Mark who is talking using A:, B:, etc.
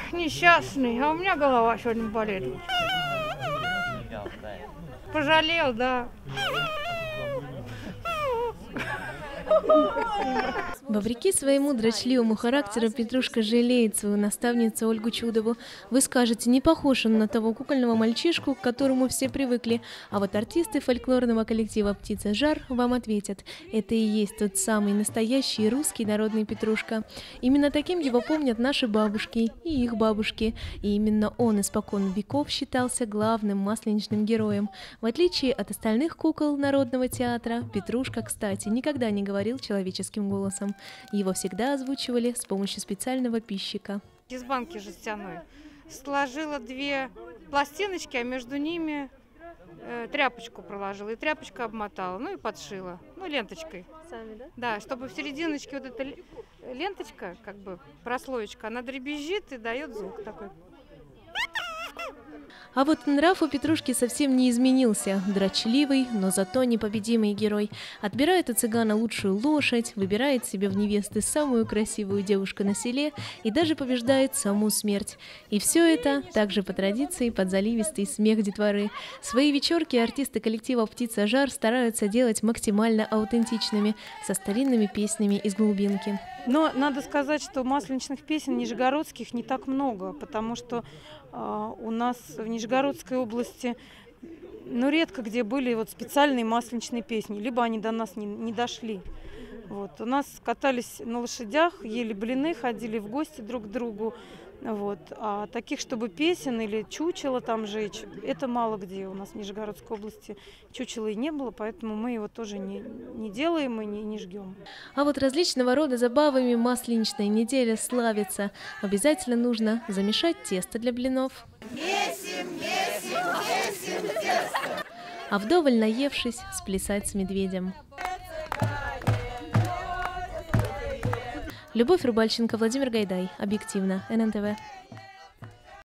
A: несчастный, а у меня голова сегодня болит. Пожалел, да.
B: Вопреки своему дрочливому характеру Петрушка жалеет свою наставницу Ольгу Чудову. Вы скажете, не похож он на того кукольного мальчишку, к которому все привыкли. А вот артисты фольклорного коллектива «Птица Жар» вам ответят. Это и есть тот самый настоящий русский народный Петрушка. Именно таким его помнят наши бабушки и их бабушки. И именно он испокон веков считался главным масленичным героем. В отличие от остальных кукол народного театра, Петрушка, кстати, никогда не говорил человеческим голосом. Его всегда озвучивали с помощью специального пищика.
A: Из банки жестяной сложила 2 пластиночки, а между ними тряпочку проложила. И тряпочка обмотала, ну и подшила. Ну, ленточкой.
B: Сами, да?
A: Да, чтобы в серединочке вот эта ленточка, как бы прослоечка, она дребезжит и дает звук такой.
B: А вот нрав у Петрушки совсем не изменился. Дрочливый, но зато непобедимый герой. Отбирает у цыгана лучшую лошадь, выбирает себе в невесты самую красивую девушку на селе и даже побеждает саму смерть. И все это также по традиции под заливистый смех детворы. Свои вечерки артисты коллектива «Птица Жар» стараются делать максимально аутентичными, со старинными песнями из глубинки.
A: Но надо сказать, что масленичных песен нижегородских не так много, потому что у нас в Нижегородской области, ну, редко где были вот специальные масленичные песни, либо они до нас не дошли. Вот. У нас катались на лошадях, ели блины, ходили в гости друг к другу. Вот. А таких, чтобы песен или чучело там жечь, это мало где. У нас в Нижегородской области чучела и не было, поэтому мы его тоже не делаем и не жгем.
B: А вот различного рода забавами масленичная неделя славится. Обязательно нужно замешать тесто для блинов.
C: Месим тесто.
B: А вдоволь наевшись, сплясать с медведем. Любовь Рубальченко, Владимир Гайдай. Объективно. ННТВ.